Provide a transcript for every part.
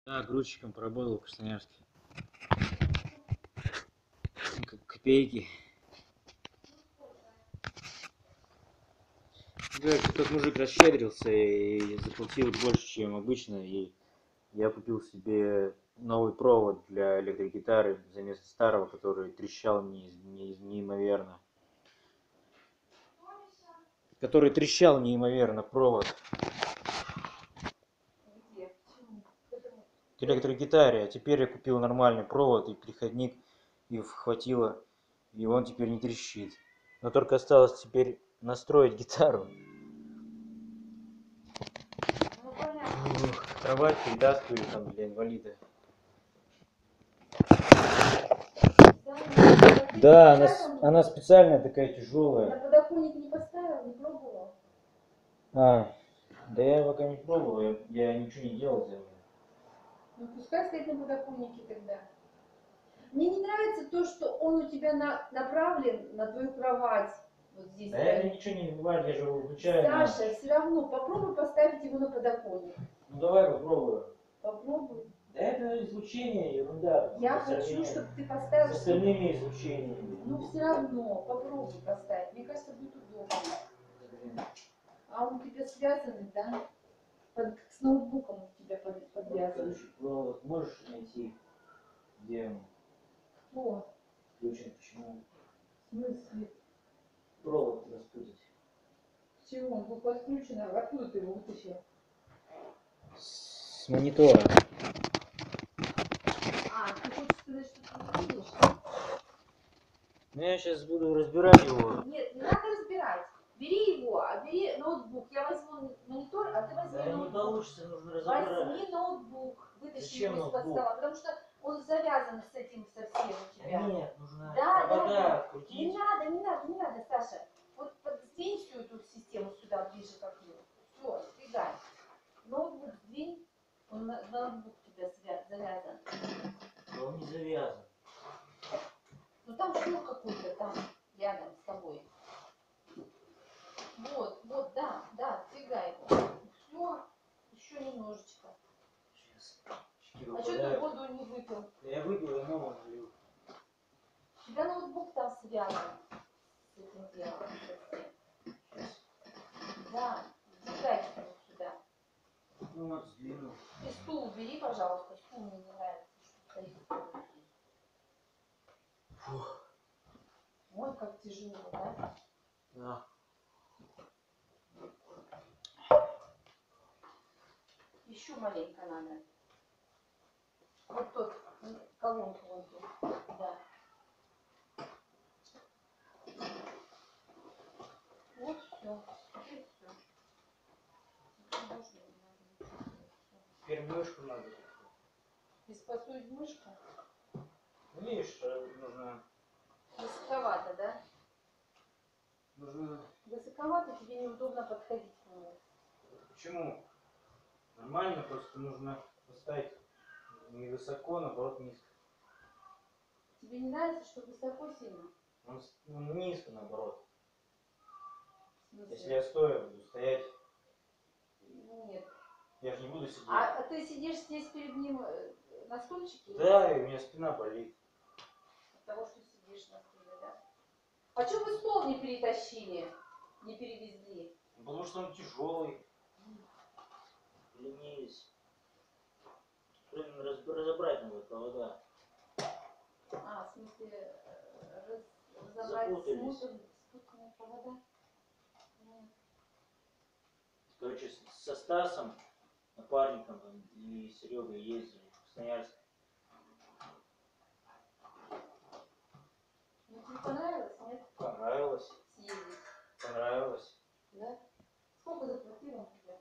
Да, грузчиком поработал в Красноярске. Копейки. Короче, тот мужик расщедрился и заплатил больше, чем обычно. И я купил себе новый провод для электрогитары вместо старого, который трещал неимоверно. Который трещал неимоверно провод к электрогитаре. А теперь я купил нормальный провод и переходник, и хватило, и он теперь не трещит. Но только осталось теперь настроить гитару. Кровать перетаскивали там для инвалида. Да, она специальная такая тяжелая. На подоконник не поставил, не пробовал? Да я пока не пробовал, я ничего не делал. Ну пускай стоит на подоконнике тогда. Мне не нравится то, что он у тебя направлен на твою кровать. Вот здесь. Да это ничего не бывает, я же его выключаю. Саша, все равно попробуй поставить его на подоконник. Ну давай попробую. Попробуй. Да это излучение, ерунда. Я хочу, чтобы ты поставил... С остальными излучениями. Ну все равно, попробуй поставить. Мне кажется, будет удобно. А он у тебя связанный, да? С ноутбуком у тебя подвязан. Провод можешь найти, где он? О, Включен, почему? в смысле? Провод распутать. Чего? Он был подключен, а откуда ты его вытащил? С монитора. Ты хочешь сказать, что ты не видишь? Ну я сейчас буду разбирать его. Нет, не надо разбирать. Бери его, бери ноутбук. Я возьму монитор, а ты возьми да ноутбук. Не получится, нужно разобрать. Возьми ноутбук, вытащи Зачем его из-под стола, потому что он завязан с этим совсем у тебя. Нет, нужно да. открутить. Не надо, Саша. Вот сдвинь всю эту систему сюда ближе к окну. Все, сдвигай. Ноутбук сдвинь, он на ноутбук у тебя завязан. Но он не завязан. Ну там шнур какой-то там рядом с тобой. Вот, да, сдвигай его. Все, еще немножечко. Сейчас. А что ты воду не выпил? Я выпил, я новую налил. У тебя ноутбук там связан с этим делом. Да, сдвигай его сюда. Ну вот сдвинул. И стул убери, пожалуйста. Стул мне не нравится, что стоит. Фух. Ой, как тяжело, да? Да. Еще маленько надо. Вот тот, колонку вон ту. Да. Вот все. Теперь мышку надо. Приспособить мышку? Ну, видишь, нужно... Высоковато, да? Нужно... Высоковато, тебе неудобно подходить к нему. Почему? Нормально, просто нужно поставить не высоко, наоборот низко. Тебе не нравится, что высоко сильно? Он низко, наоборот. Если Я я стоя буду стоять... Нет. Я же не буду сидеть. А ты сидишь здесь перед ним на стульчике? Да, и у меня спина болит. От того, что сидишь на стуле, да? А что вы стол не перетащили? Не перевезли? Потому что он тяжелый. Ленились. Разобрать надо провода. В смысле, разобрать спутанные провода? Нет. Короче, со Стасом, напарником и Серегой ездили в Красноярск. Ну, тебе понравилось, нет? Понравилось. Съездить. Понравилось. Да? Сколько заплатил он тебе?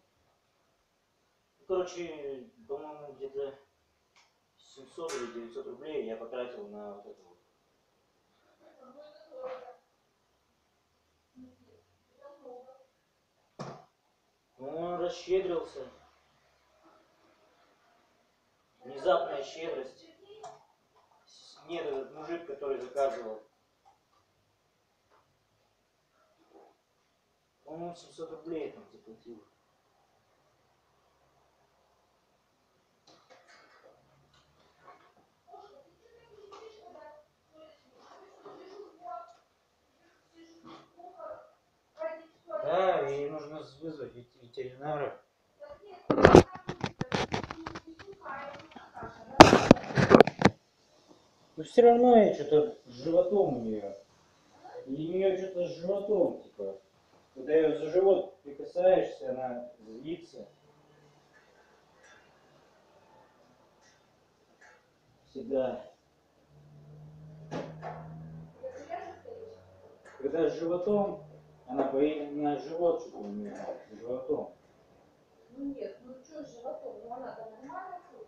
Короче, по-моему, где-то 700 или 900 рублей я потратил на вот это вот. Ну, он расщедрился. Внезапная щедрость. Нет, этот мужик, который заказывал. По-моему, 700 рублей там заплатил. Но все равно я что-то с животом у нее. И у нее что-то с животом, типа. Когда ее за живот прикасаешься, она злится. Всегда. Когда с животом, она боится, на живот что-то у нее, с животом. Ну нет, ну что с животом? Ну она-то нормально ходит.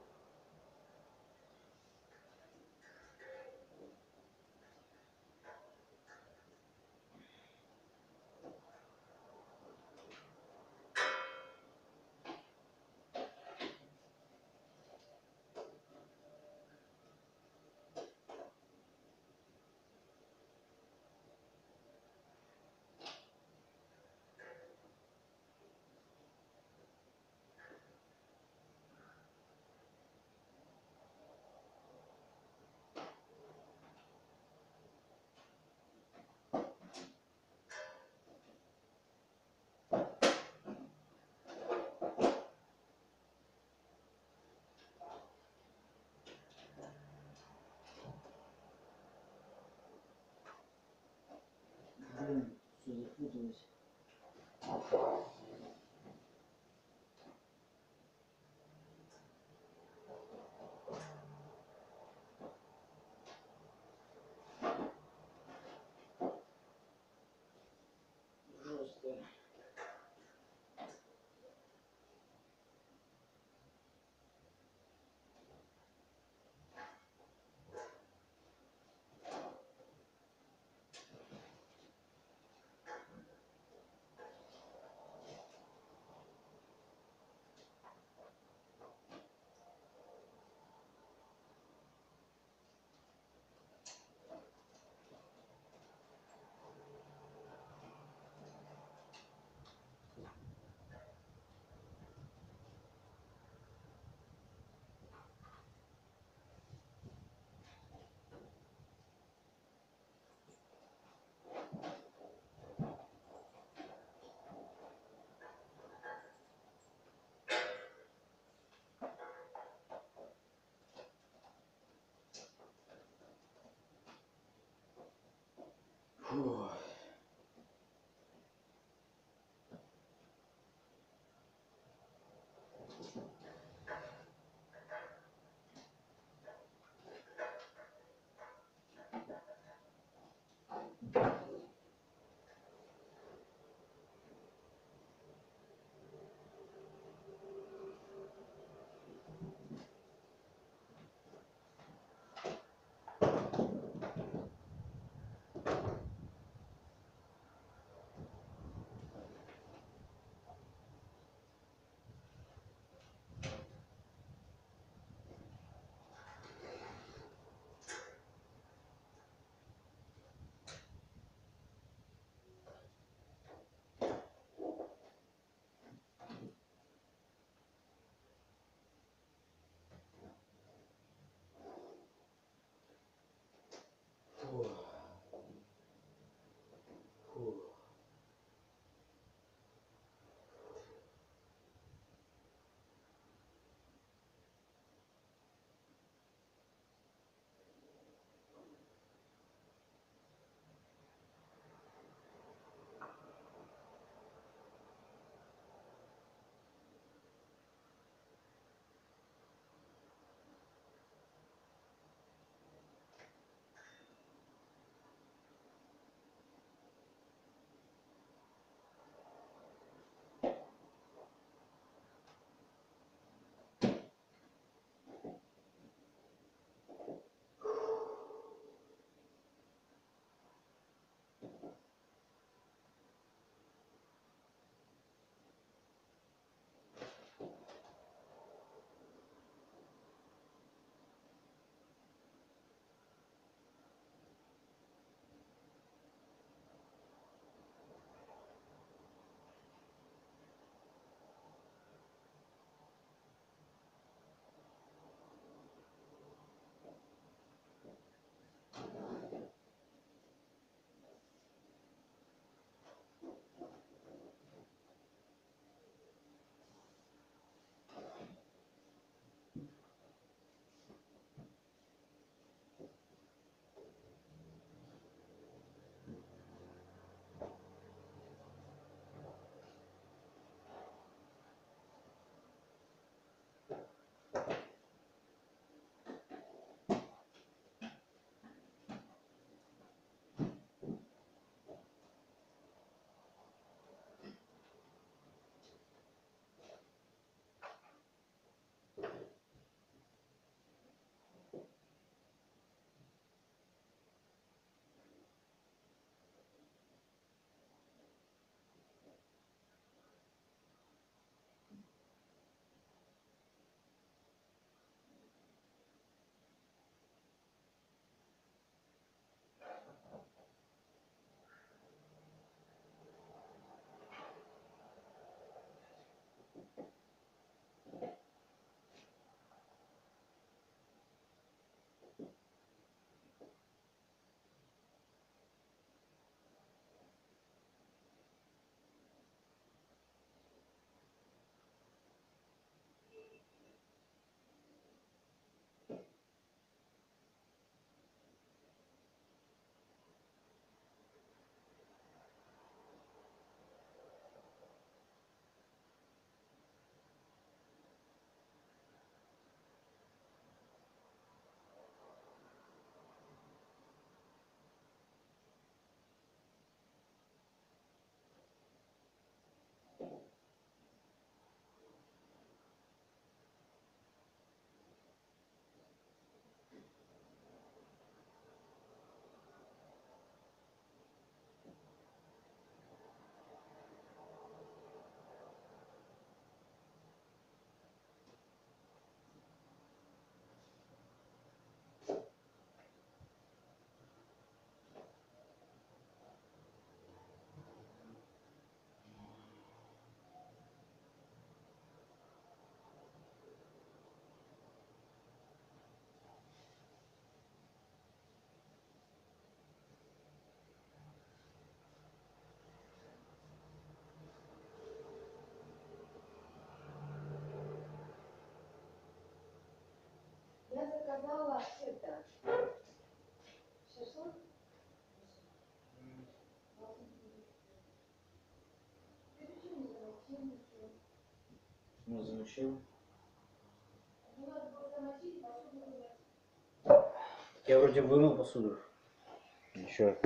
Не замочил. Ну, надо было замочить, посуду вымыть. Я вроде вымыл посуду. Еще.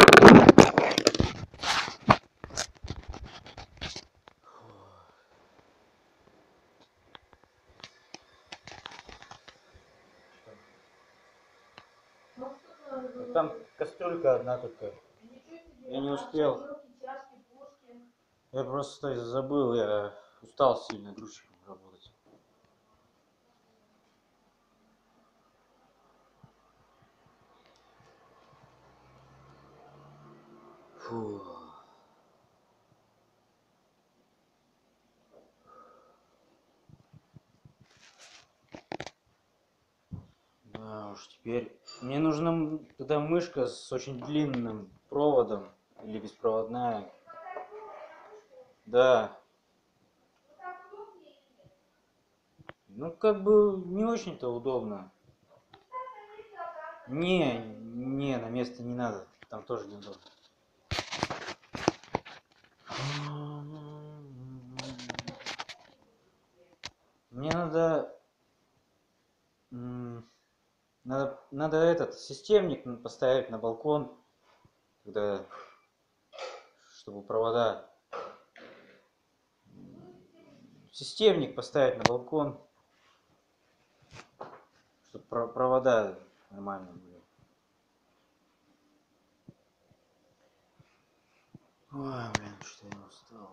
Ну, что надо было? Там кастрюлька одна только. Ничего себе. Я не А успел. тарелки, чашки, плошки. Я просто забыл, я устал сильно грузчиком работать. Фу. Да уж, теперь мне нужна тогда мышка с очень длинным проводом или беспроводная. Да. Ну, как бы не очень-то удобно. Не, на место не надо. Там тоже неудобно. Мне надо этот системник поставить на балкон, когда, чтобы провода. Системник поставить на балкон, чтобы провода нормально были. Ой, блин, что я устал.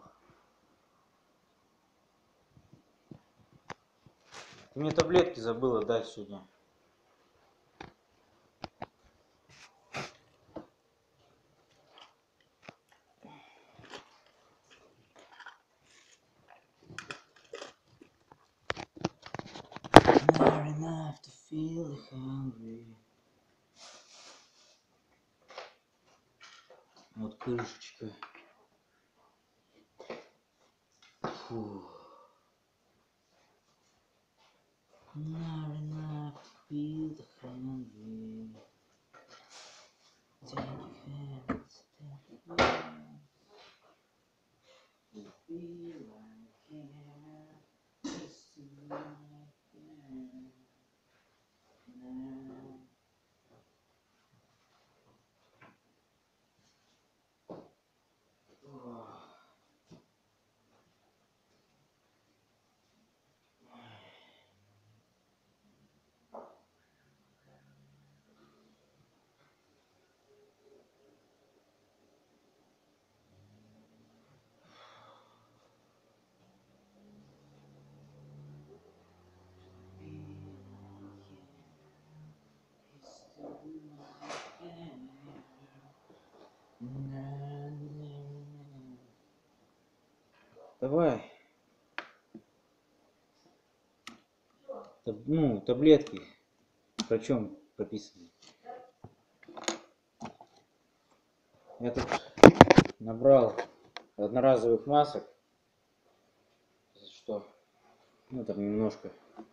Ты мне таблетки забыла дать сегодня. Never enough to feel hungry. Вот крышечка. Фу. Never enough to feel hungry. Take your hands, take your hands. To feel like care. Just to like care. Now. Давай. Ну, таблетки. Про чем прописаны? Я тут набрал одноразовых масок. Что? Ну, там немножко.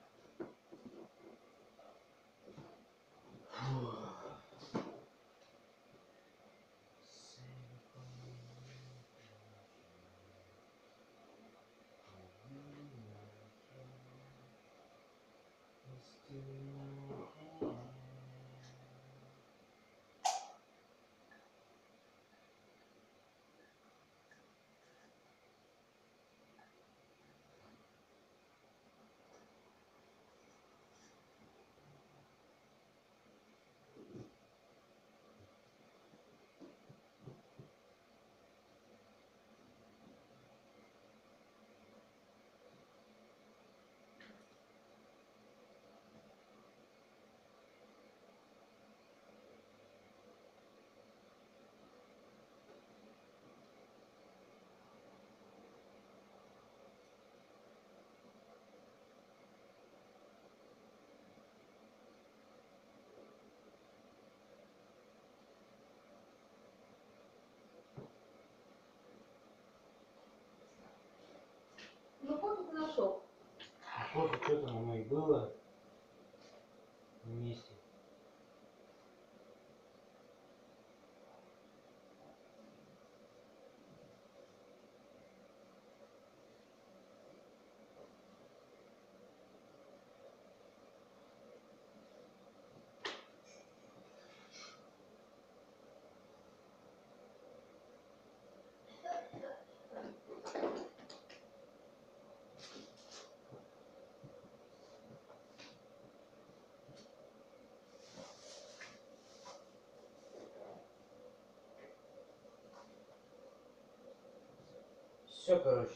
Ну, кофе ты нашел. Кофе, что там оно и было вместе. все, короче.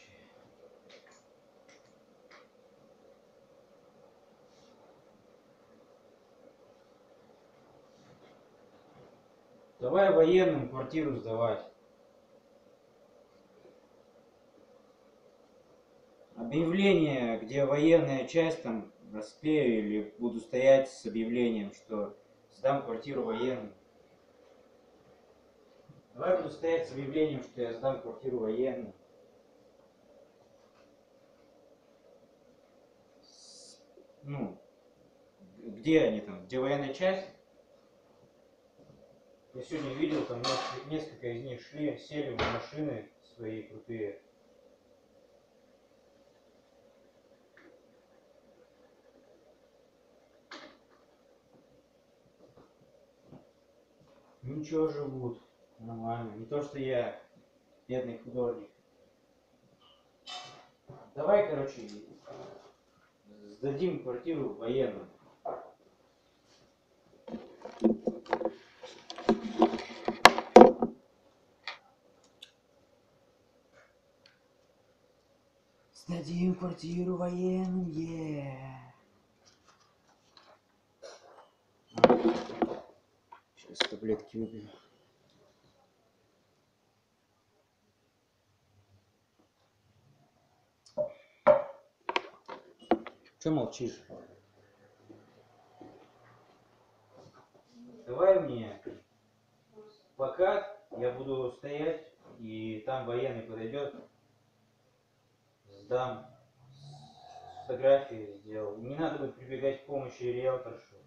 Давай военным квартиру сдавать. Объявление, где военная часть там расклею или буду стоять с объявлением, что сдам квартиру военным. Давай буду стоять с объявлением, что я сдам квартиру военным. Ну, где они там? Где военная часть? Я сегодня видел, там несколько из них шли, сели в машины свои крутые. Ничего, живут. Нормально. Не то, что я бедный художник. Давай, короче, сдадим квартиру военным. Сдадим квартиру военным, Сейчас таблетки выпью. Че молчишь? Давай мне плакат, я буду стоять, и там военный подойдет, сдам, фотографии сделал. Не надо будет прибегать к помощи риэлторшу.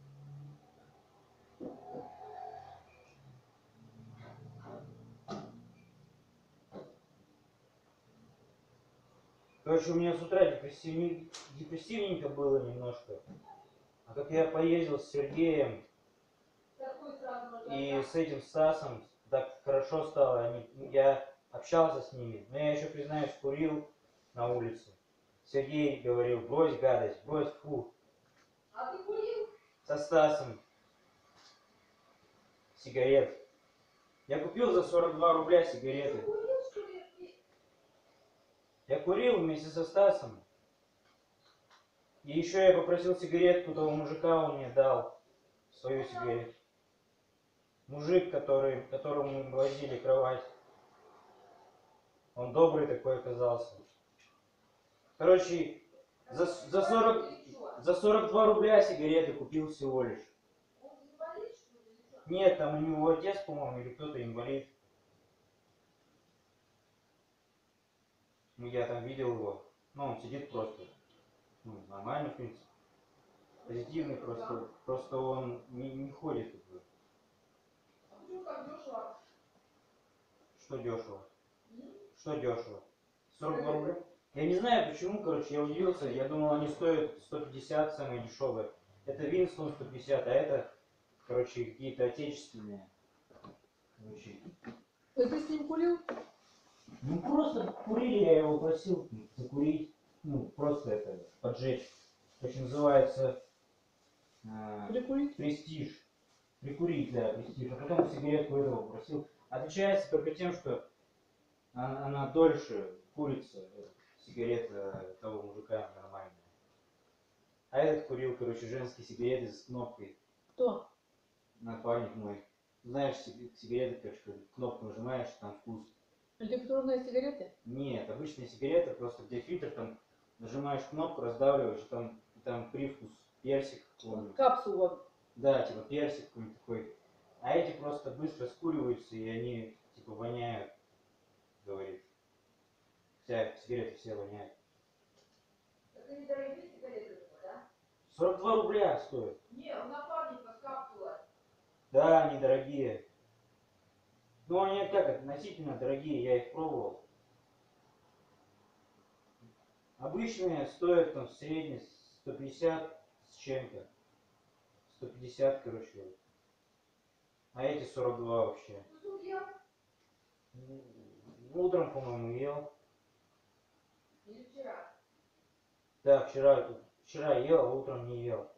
Короче, у меня с утра депрессивненько было немножко. А как я поездил с Сергеем и с этим Стасом, так хорошо стало. Я общался с ними, но я еще, признаюсь, курил на улице. Сергей говорил: брось гадость, брось, фу. А ты курил? Со Стасом сигарет. Я купил за 42 рубля сигареты. Я курил вместе со Стасом. И еще я попросил сигаретку того мужика, он мне дал свою сигарету. Мужик, которому мы возили кровать. Он добрый такой оказался. Короче, за 42 рубля сигареты купил всего лишь. Нет, там у него отец, по-моему, или кто-то инвалид. Ну, я там видел его. Ну, он сидит просто. Ну, нормально, в принципе. Позитивный просто. Просто он не ходит. Что дешево? Что дешево? 42 рубля? Я не знаю почему, короче, я удивился. Я думал, они стоят 150, самые дешевые. Это Винстон 150, а это, короче, какие-то отечественные. Короче. Ты с ним курил? Ну просто курили, я его просил закурить. Ну, просто это, поджечь. Очень называется Прикурить? престиж. Прикурить, да, престиж. А потом сигаретку этого попросил. Отличается только тем, что она дольше курится, сигарета того мужика нормальная. А этот курил, короче, женские сигареты с кнопкой. Кто? Напарник мой. Знаешь, сигареты, короче, кнопку нажимаешь, там вкус. Электронные сигареты? Нет, обычная сигарета, просто где фильтр, там нажимаешь кнопку, раздавливаешь, там привкус персик какой-нибудь. Капсула. Да, типа персик какой-нибудь такой. А эти просто быстро скуриваются, и они типа воняют, говорит. Вся сигарета все воняют. Это недорогие сигареты, да? 42 рубля стоит. Не, у напарника капсула. Да, они дорогие. Ну они как, относительно дорогие, я их пробовал. Обычные стоят там в среднем 150 с чем-то. 150, короче. А эти 42 вообще. Утром, по-моему, ел. Или вчера? Да, вчера ел, а утром не ел.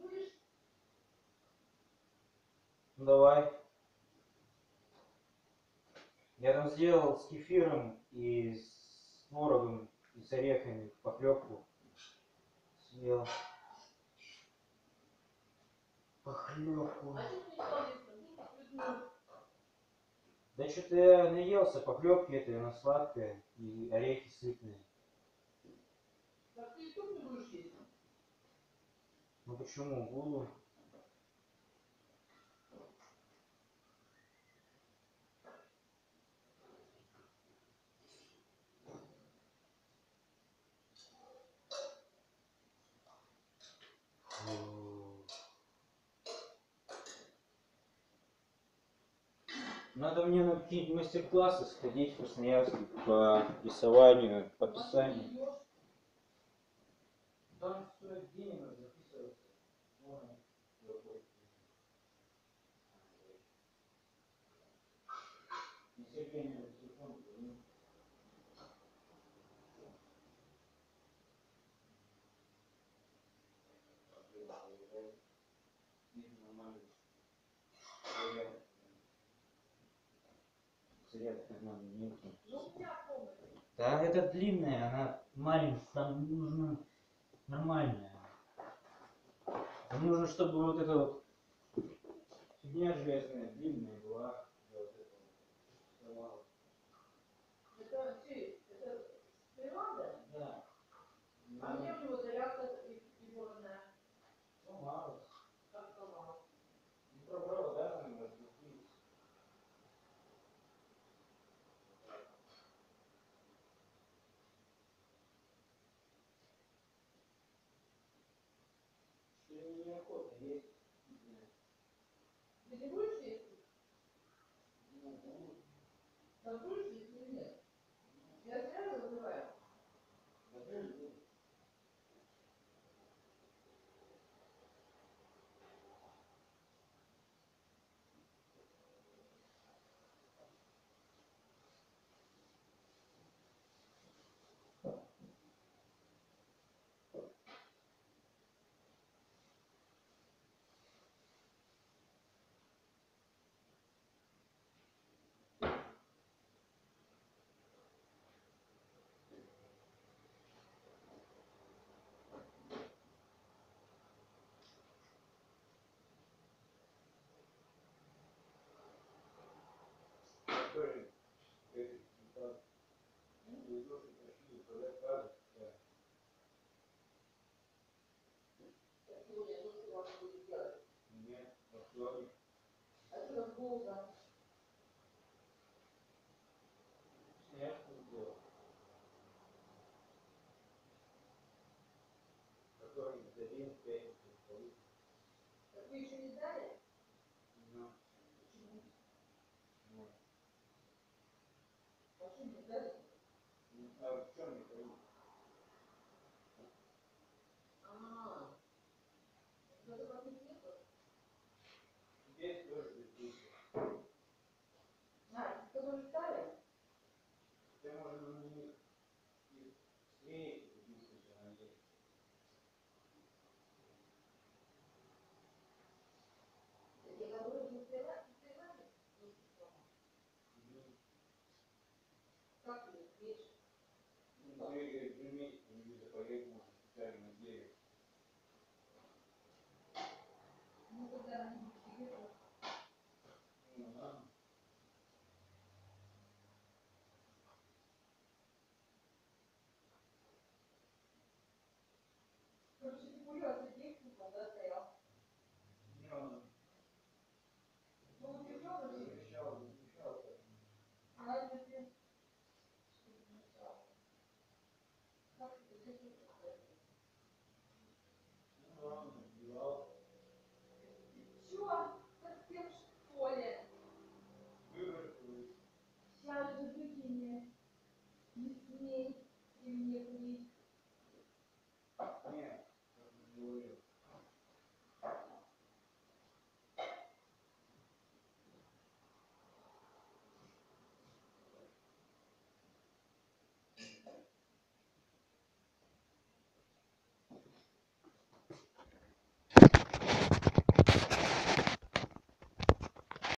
Ну давай. Я там сделал с кефиром и с творогом и с орехами похлебку съел. Похлебку. Да что-то я наелся похлебки этой, она сладкая, и орехи сытные. Так ты и тут не будешь есть? Ну почему? Буду. Надо мне на какие-нибудь мастер-классы сходить в Красноярске по рисованию, по писанию. Там стоит денег записываться. И Сергей мне телефон звонил. Да, это длинная, она маленькая, там нужно нормальная. Там нужно, чтобы вот эта вот фигня железная, длинная была. Это чей? Это Таиланда? Да. А где у него зарядка приборная? Сломалась. Как сломалась? Не про провода, наверное, разбухлись. Что ли неохота есть? Ты не будешь есть? Ну, буду. Да будешь есть или нет? Я зря забываю. Да буду. Который, как, вы тоже пришли управлять кадром. Да. Сегодня я тоже вас буду делать. Нет, во вторник. А что так долго? Снежку сделал. Который дадим в пятницу. Так вы еще не сдали? Ну, Почему? вот. Почему не сдали? А в чем не ходить? А, это как не нету? Здесь тоже беспечно. А, которые сдали? Ты можешь на них и встретить, если она есть. Те, которые не сдали? Как ты их видишь? Ну, ты